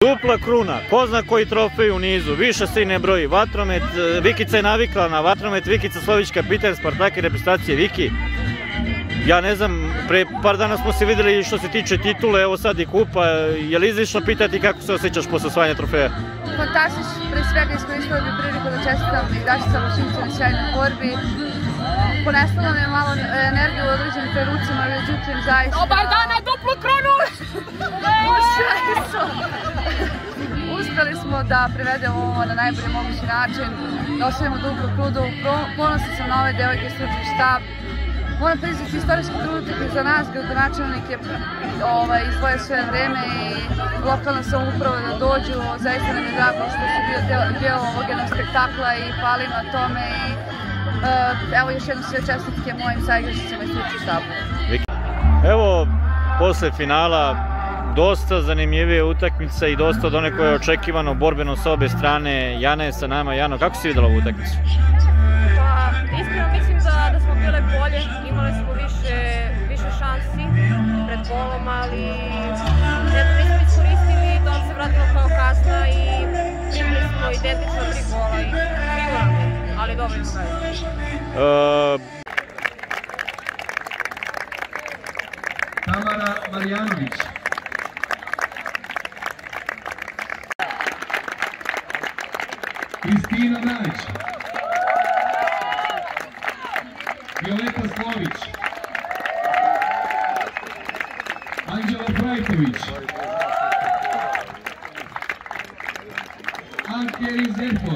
Dupla kruna, ko zna koji trofej u nizu, više se i ne broji. Vatromet, Vikica je navikla na vatromet, Vikica Slović, kapitan Spartaka i reprezentacije. Viki, ja ne znam, pre par dana smo se videli što se tiče titule, evo sad i kupa, je li izlično pitati kako se osjećaš posle osvajanja trofeja? Fantastično, pre svega iskoristila bih priliku da čestitam igračicama Šimca na sjajnoj borbi. Ponestalo mi je malo energije u određenim trenucima, međutim zaista... Dobar dan na duplu krunu! Uspeli smo da prevedemo ovo na najbolji mogući način, da osvojimo duplu krunu. Ponosna sam na ove devojke i stručni štab. Moram priznati, istorijski trenutak je za nas, gradonačelnik je izdvojio sve vreme i lokalna samouprava da dođu. Zaista nam je drago što su bio deo ovog jednog spektakla i hvalim na tome. Evo još jednom sve čestitke mojim saigračicima i stručnom štabu. Evo, posle finala, dosta zanimljivije utakmice i dosta od one koje je očekivano borbeno s obe strane. Jana je sa nama. Jano, kako si videla ovu utakmicu? Pa, iskreno mislim da smo bile bolje, imali smo više šansi pred golom, ali eto nismo iskoristili, da on se vratilo kao kasna i primili smo identično 3 gola i figuralno, ali dobro im gledali. Tamara Marjanović. Kristina Najić. Violeta Slović. Anđela Frajković. Antjeri Zerfos.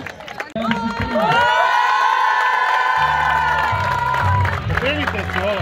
Pokrenite se, hvala.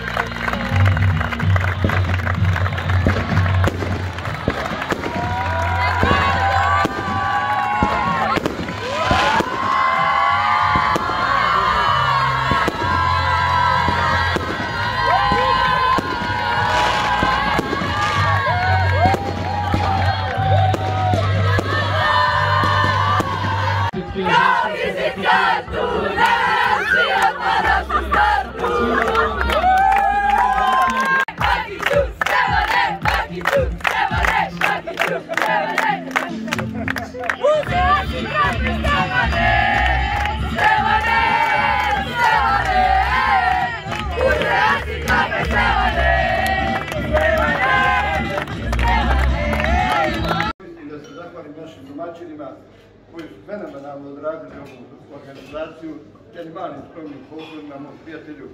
Našim domaćinima koji su fenomenalno odradili ovu organizaciju, jednim malim skromnim poklonima mog prijatelju.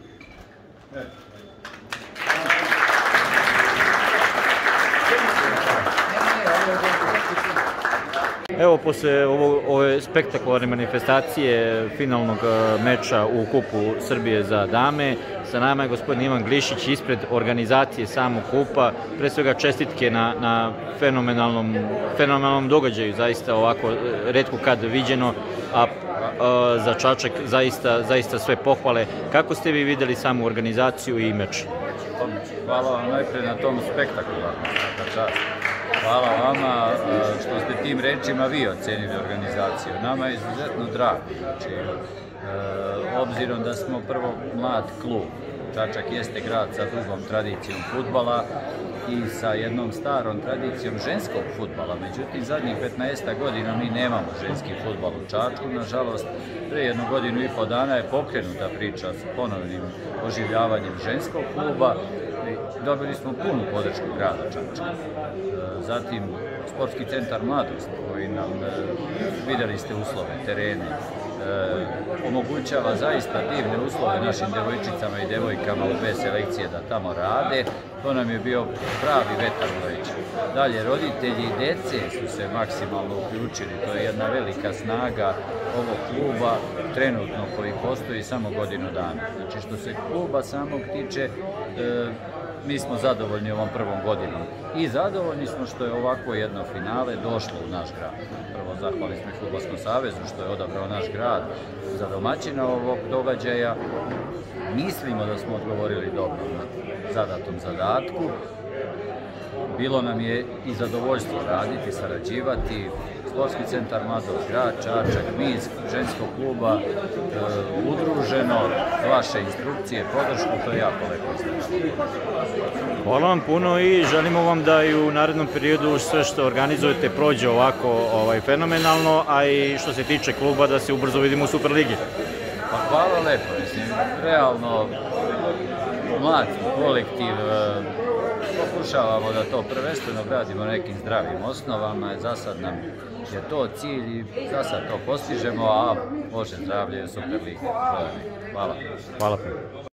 Evo, posle ove spektakularne manifestacije finalnog meča u Kupu Srbije za dame, sa nama je gospodin Ivan Glišić ispred organizacije samog kupa. Pre svega čestitke na fenomenalnom događaju, zaista ovako retko kad viđeno, a za Čačak zaista sve pohvale. Kako ste vi videli samu organizaciju i meč? Hvala vam najpre na tom spektakularnom, čast. Hvala vama što ste tim rečima vi ocenili organizaciju. Nama je izuzetno drago. Znači, obzirom da smo prvo mlad klub, Čačak jeste grad sa dugom tradicijom fudbala i sa jednom starom tradicijom ženskog fudbala. Međutim, zadnjih 15 godina mi nemamo ženski fudbal u Čačku. Nažalost, pre 1 godinu i po dana je pokrenuta priča s ponovnim oživljavanjem ženskog kluba. Dobili smo punu podršku grada Čačka. Zatim, sportski centar Mladost, koji nam, videli ste uslove, terene, omogućava zaista divne uslove našim devojčicama i devojkama u 2 selekcije da tamo rade. To nam je bio pravi vetar u leđa. Dalje, roditelji i dece su se maksimalno uključili. To je jedna velika snaga ovog kluba, trenutno koji postoji samo godinu dana. Znači, što se kluba samog tiče, mi smo zadovoljni ovom prvom godinom i zadovoljni smo što je ovako jedno finale došlo u naš grad. Prvo, zahvali smo i Fudbalskom savezu što je odabrao naš grad za domaćina ovog događaja. Mislimo da smo odgovorili dobro na zadatom zadatku. bilo nam je i zadovoljstvo raditi, sarađivati. Sportski centar Mladost, grad Čačak, mi iz ženskog kluba, udruženo, vaše instrukcije, podršku, to je jako lepo izgledalo. Hvala vam puno i želimo vam da i u narednom periodu sve što organizujete prođe ovako fenomenalno, a i što se tiče kluba da se ubrzo vidimo u Superligi. Pa hvala lepo, mislim, realno mlad kolektiv, pokušavamo da to prvenstveno gradimo nekim zdravim osnovama, za sad nam je to cilj i za sad to postižemo, a Bože zdravlje u Superligi. Hvala. Hvala.